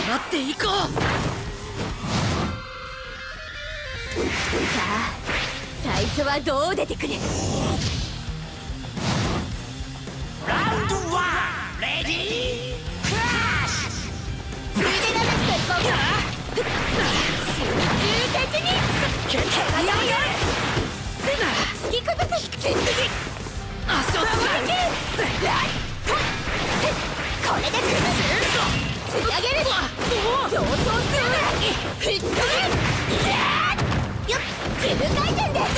迫っていこう。 さあ最初はどう出てくる。 ラウンド1レディークラッシュ。 ついでなめしていこうか。集中的に手がやるよ。突き崩す。 足を使う。 これで崩す。つり上げる。競争する。吹っ飛ぶ。よっ、フル回転で。よっ、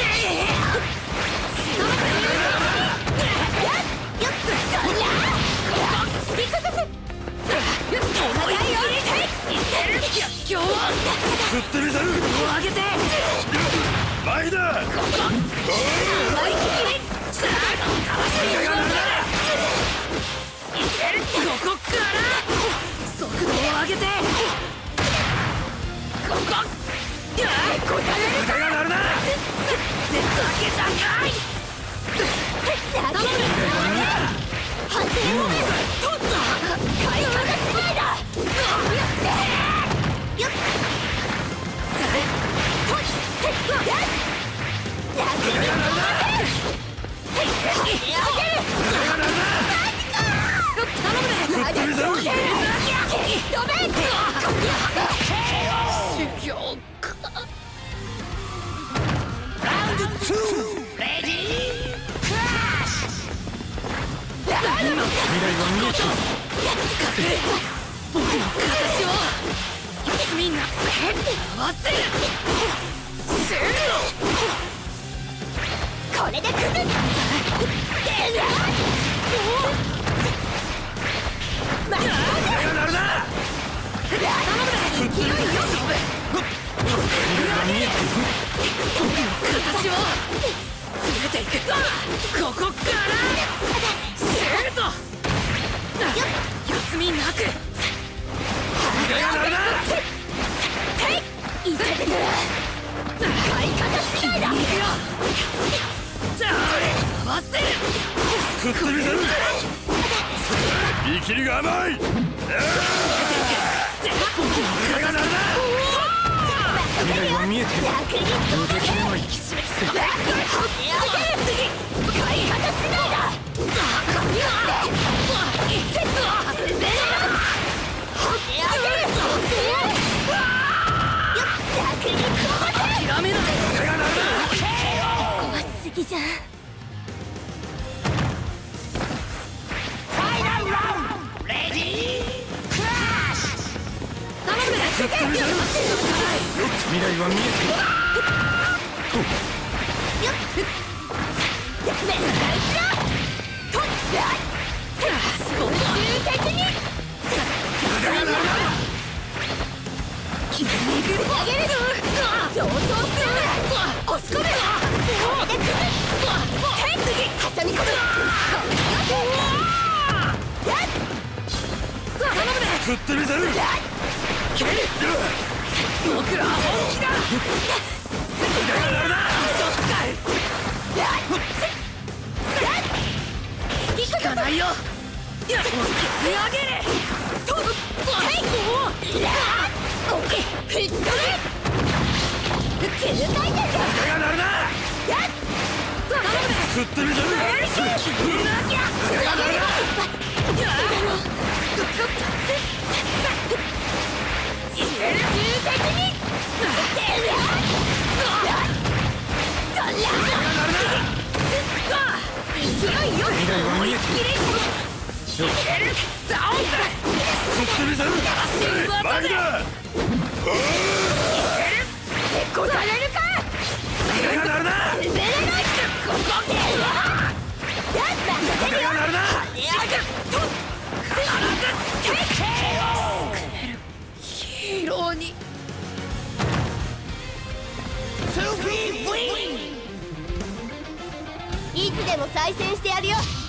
そりゃ突き崩す。重いよ。 今日は振ってみせる。 上げて前だ。 思いっきりさあ魂を呼んだ。ここから速度を上げてここやいこ腕が鳴るな。 だけじゃない頼む。判定を取った。使い方次第だ。よっ修行か。 ラウンド2レディークラッシュ。 未来は見えてる。 僕の形をみんな合わせる。 これで崩す。 腕が鳴るな。 勢いよ勝負。 未来は見えてる。 僕の形を連れていく。ここからシュート。休みなく腕が鳴るな。 いけてくる。使い方次第だ。 じゃあ合わせる。 振ってみせる。見切りが甘い。腕が鳴るな。未来は見えてる。 逆に逃げ切れない。 使い方次第だ。 諦めない。 腕が鳴るな。 怖すぎじゃん。 ファイナルラウンドレディークラッシュ。 振ってみせる。未来は見えてる。腕が鳴るな。 決めに行く。上げる。上昇する。押し込め。これで崩す。挟み込む。 振ってみせる。 僕らは本気だ。 腕が鳴るな。 効かないよ。やっ上げれ。 腕が鳴るな。振ってみせる。腕が鳴るな。未来は見えてる。振ってみせる。前だ。 答えるか。 腕が鳴るな。 滑れない。 腕が鳴るな。 ヒーローに 2P ウィン。 いつでも再戦してやるよ。